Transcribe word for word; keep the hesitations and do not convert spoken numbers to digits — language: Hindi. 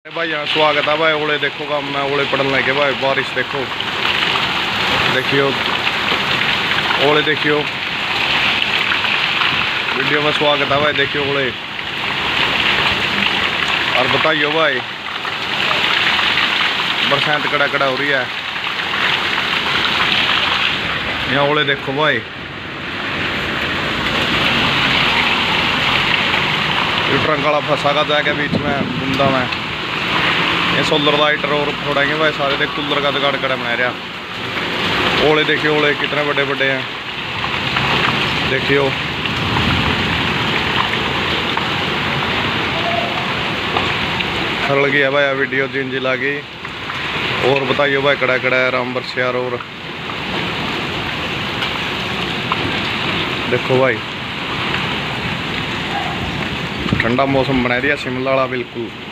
भाई यहाँ स्वागत है भाई। ओले देखो काम में ओले पड़ने लगे भाई। बारिश देखो, देखियो ओले, देखियो वीडियो में स्वागत है भाई। देखियो ओले और बताइयो भाई, बरसात कड़ा कड़ा हो रही है। यहाँ ओले देखो भाई, ट्रंक वाला फंसा का जाके बीच में बुंदा में। ये सोलर लाइटर और फोड़ेंगे भाई सारे। देख कूलर का जुगाड़ कड़ा बना रहा। ओले देखियो ओले कितने बड़े बड़े हैं, देखियो। खरल गया भाई वीडियो जिन जिला की। और बताइयो भाई कड़ा कड़ा है राम बरसियार। और देखो भाई ठंडा मौसम बना दिया शिमला वाला बिल्कुल।